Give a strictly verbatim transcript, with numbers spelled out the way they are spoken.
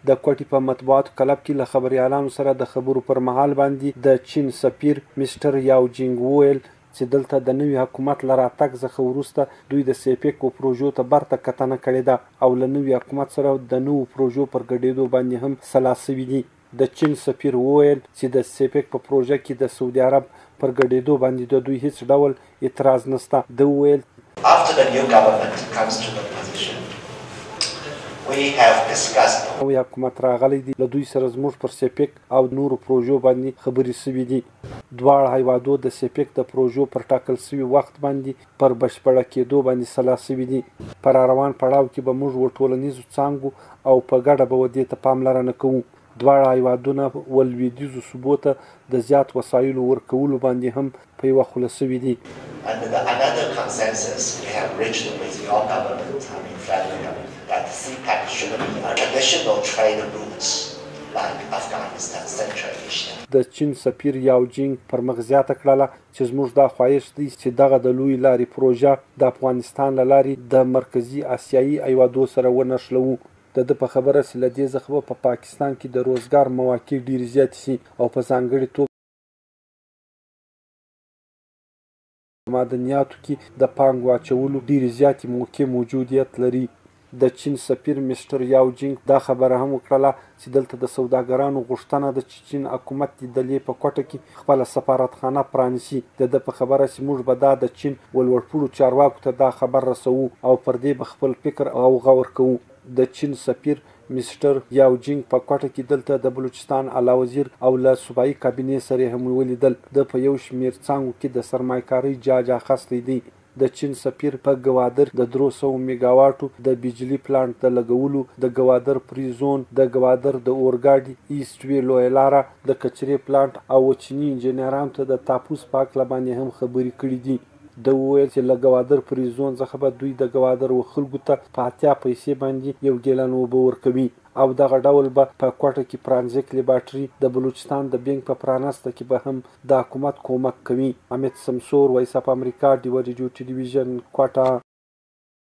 د کوټې په مطبوعاتو کلب کې له خبریالانو سره د خبرو پر مهال باندې د چین سفیر مستر یاو جینګ وویل چې دلته د نوي حکومت له راتګ څخه وروسته دوی د سیپیک پروژو ته برته کتنه کړې ده او له نوي حکومت سره د نوو پروژو پر ګډېدو باندې هم سلا سوي دي. د چین سفیر وویل چې د سیپیک په پروژه کې د سعودي عرب پر ګډېدو باندې د دوی هیڅ ډول اعتراض نشته. ده وویل After the new government comes to the position, we have discussed. نوی حکومت راغلی دی، له دوی سره زموږ پر سیپیک او نورو پروژو باندې خبرې سوي دي. دواړه هیوادو د سیپیک د پروژو پر ټاکل سوي وخت باندې پر بشپړه کېدو باندې سلا سوي دي. په را روان پړاو کې به موږ ور ټولنیزو څانګو او په ګډه به دې ته پاملرنه کوو. دواړه هیوادونه ولویدیځو صوبو ته د زیات وسایلو ورکولو باندې هم په یوه خوله سوي دي. And the, another consensus we have reached with your government, I mean federal government, that CPEC should be a traditional trade routes like Afghanistan, Central Asia. د چین سفیر یاو جینګ پر مخ زیاته کړله چې زموږ دا خواهش دی چې دغه د لوی لارې پروژه د افغانستان له لارې د مرکزي اسیایي هیوادو سره ونښلوو. د ده په خبره چې له دې څخه به په پاکستان کې د روزګار مواقع ډېرې زیاتې شي او په ځانګړې توګه معدنیاتو کې د پانګو اچولو ډېرې زیاتې موقع موجودیت لري. د چین سفیر مستر یاو جینګ دا خبره هم وکړله چې دلته د سوداګرانو غوښتنه ده چې چین حکومت د دلې په کوټه کې خپله سفارتخانه پرانیسي. د ده په خبره چې موږ به دا د چین ولوړپوړو چارواکو ته دا خبر رسوو او پر دې به خپل فکر او غور کوو. د چین سفیر مستر یاو جینګ په کوټه کې دلته د بلوچستان اعلی وزیر او له صوبایي کابینې سره هم ولیدل. د په یو شمېر څانګو کې د سرمایه‌کارۍ جاج اخیستی دی. د چین سفیر په ګوادر د درو سوو میګاواټو د بجلي پلانټ د لګولو، د ګوادر فری زون، د ګوادر د اورګاډي ایست وی لویه لاره، د کچرې پلانټ او چیني انجینرانو ته د تاپوس په هکله باندې هم خبرې کړي دي. ده وویل چې له ګوادر فری زون څخه به دوی د ګوادر خلکو ته په اتیا پیسې باندې یو ګیلن اوبه ورکوي او دغه ډول به په کوټه کې پرانزیک لیبارټري د بلوچستان د بینک په پرانسته کې به هم د حکومت کومک کوي. امید سمسور، وایس اف امریکا، ډیو ریډیو ټلویزیون، کوټه.